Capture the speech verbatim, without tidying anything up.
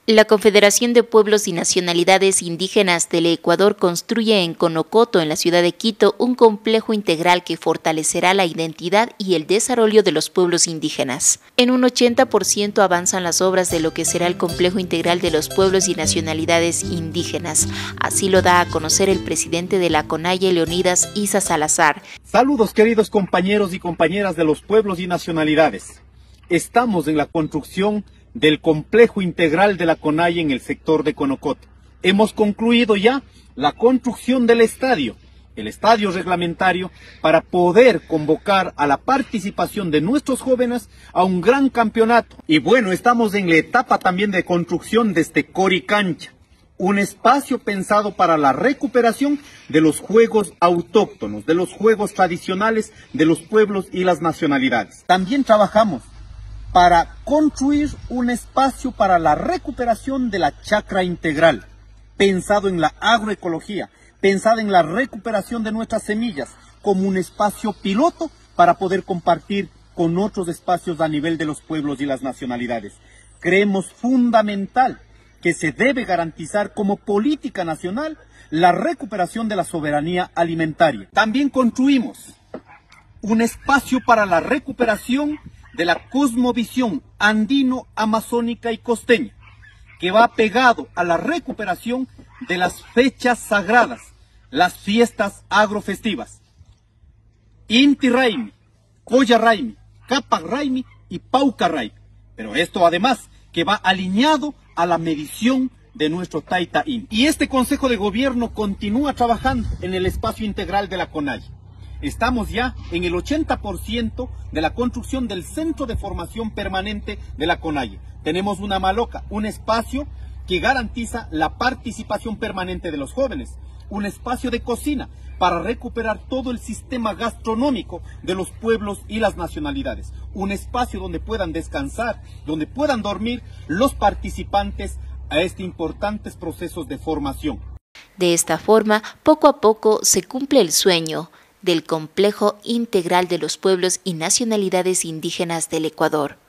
La Confederación de Pueblos y Nacionalidades Indígenas del Ecuador construye en Conocoto, en la ciudad de Quito, un complejo integral que fortalecerá la identidad y el desarrollo de los pueblos indígenas. En un ochenta por ciento avanzan las obras de lo que será el complejo integral de los pueblos y nacionalidades indígenas. Así lo da a conocer el presidente de la CONAIE, Leonidas Issa Salazar. Saludos, queridos compañeros y compañeras de los pueblos y nacionalidades. Estamos en la construcción del complejo integral de la CONAIE en el sector de Conocoto. Hemos concluido ya la construcción del estadio, el estadio reglamentario, para poder convocar a la participación de nuestros jóvenes a un gran campeonato. Y bueno, estamos en la etapa también de construcción de este Coricancha, un espacio pensado para la recuperación de los juegos autóctonos, de los juegos tradicionales de los pueblos y las nacionalidades. También trabajamos para construir un espacio para la recuperación de la chacra integral, pensado en la agroecología, pensado en la recuperación de nuestras semillas, como un espacio piloto para poder compartir con otros espacios a nivel de los pueblos y las nacionalidades. Creemos fundamental que se debe garantizar como política nacional la recuperación de la soberanía alimentaria. También construimos un espacio para la recuperación de la cosmovisión andino, amazónica y costeña, que va pegado a la recuperación de las fechas sagradas, las fiestas agrofestivas. Inti Raymi, Coya Raymi, Capac Raymi y Pauca Raymi. Pero esto además que va alineado a la medición de nuestro Taita In. Y este Consejo de Gobierno continúa trabajando en el espacio integral de la CONAIE. Estamos ya en el ochenta por ciento de la construcción del Centro de Formación Permanente de la CONAIE. Tenemos una maloca, un espacio que garantiza la participación permanente de los jóvenes, un espacio de cocina para recuperar todo el sistema gastronómico de los pueblos y las nacionalidades, un espacio donde puedan descansar, donde puedan dormir los participantes a estos importantes procesos de formación. De esta forma, poco a poco se cumple el sueño del complejo integral de los pueblos y nacionalidades indígenas del Ecuador.